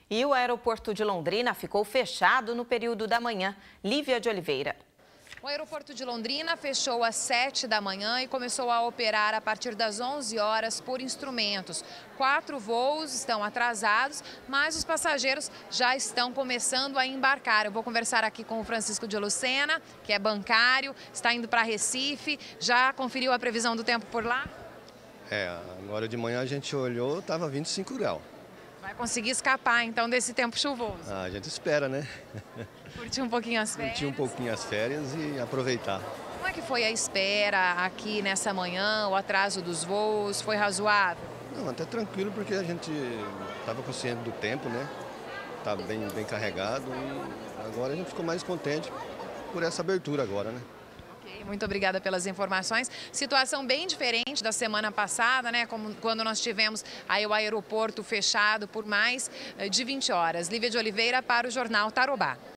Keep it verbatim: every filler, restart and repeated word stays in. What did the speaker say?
E o aeroporto de Londrina ficou fechado no período da manhã. Lívia de Oliveira. O aeroporto de Londrina fechou às sete da manhã e começou a operar a partir das onze horas por instrumentos. Quatro voos estão atrasados, mas os passageiros já estão começando a embarcar. Eu vou conversar aqui com o Francisco de Lucena, que é bancário, está indo para Recife. Já conferiu a previsão do tempo por lá? É, agora de manhã a gente olhou, estava vinte e cinco graus. Vai conseguir escapar, então, desse tempo chuvoso? Ah, a gente espera, né? Curtir um pouquinho as férias? Curtir um pouquinho as férias e aproveitar. Como é que foi a espera aqui nessa manhã, o atraso dos voos? Foi razoável? Não, até tranquilo, porque a gente estava consciente do tempo, né? Estava bem, bem carregado e agora a gente ficou mais contente por essa abertura agora, né? Muito obrigada pelas informações. Situação bem diferente da semana passada, né? Como quando nós tivemos aí o aeroporto fechado por mais de vinte horas. Lívia de Oliveira para o Jornal Tarobá.